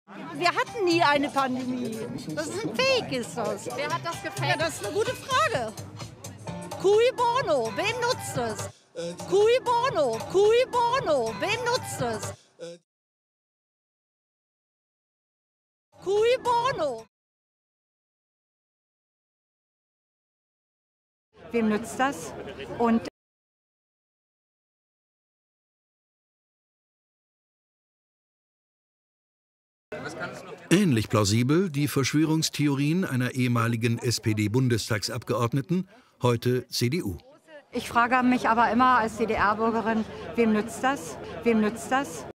Wir hatten nie eine Pandemie. Das ist ein Fake, ist das. Wer hat das gefaked? Ja, das ist eine gute Frage. Cui bono, wem nutzt es? Cui bono, wem nutzt es? Cui bono. Wem nützt das? Und ähnlich plausibel die Verschwörungstheorien einer ehemaligen SPD-Bundestagsabgeordneten, heute CDU. ich frage mich aber immer als DDR-Bürgerin, wem nützt das? Wem nützt das?